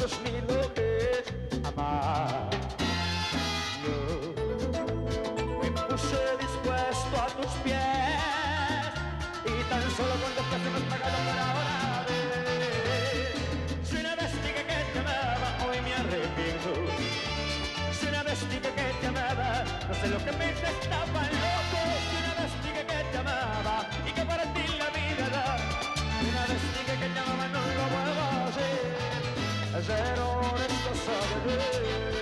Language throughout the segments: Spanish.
sabes ni lo que es amar. Yo me puse dispuesto a tus pies y tan solo con desprecio me has pagado por ahora. Si una vez dije que te amaba, hoy me arrepiento. Si una vez dije que te amaba, no sé lo que pensé, estaba loco. Si una vez dije que te amaba y que para ti la vida da. Si una vez dije que te amaba, no lo vuelvo a hacer. Ser honesto sabe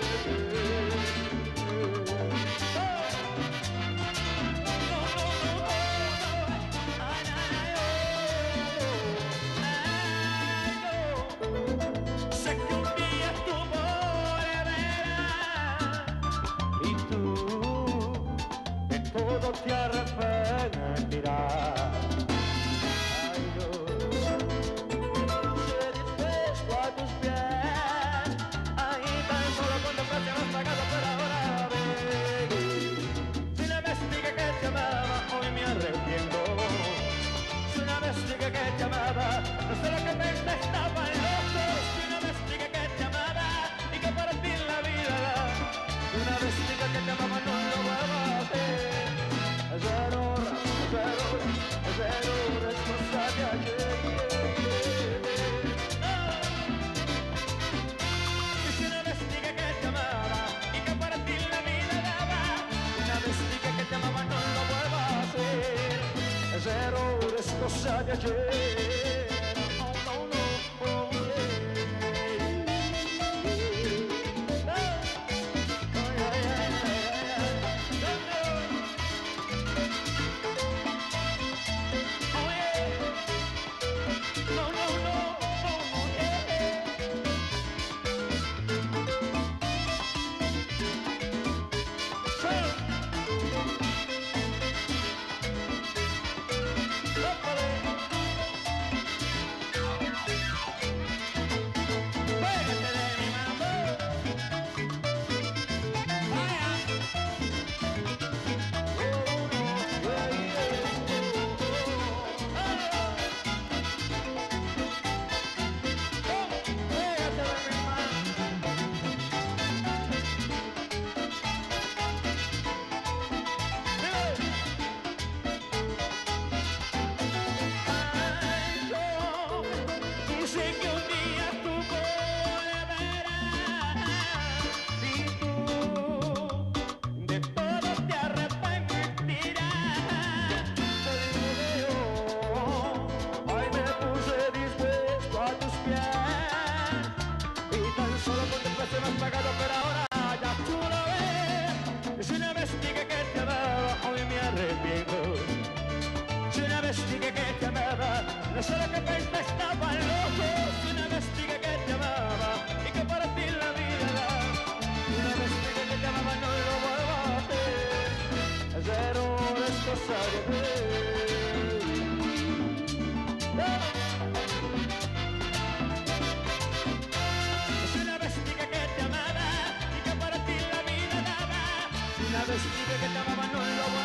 te arrepentirás. Ay, yo me puse dispuesto a tus pies, ahí tan solo con desprecio me has pagado por ahora, baby. Si una vez dije que te amaba, hoy me arrepiento. Si una vez dije que te amaba, no sé lo que pensé, estaba loco. Si una vez dije que te amaba y que para ti la vida da. Si una vez dije que te amaba, no lo vuelvo a hacer. Zero responsabilidad ayer. Y si una vez dije que te amaba y que para ti la vida daba, una vez dije que te amaba, no lo vuelvo a hacer. Zero es cosa de ayer. Oh, no, no, oh, no sé lo que pensé, estaba loco. Si una vez dije que te amaba y que para ti la vida da. Si una vez dije que te amaba, no lo vuelvo a hacer. Zero es cosa de ver. Si una vez dije que te amaba y que para ti la vida daba. Si una vez dije que te amaba, no lo vuelvo a hacer.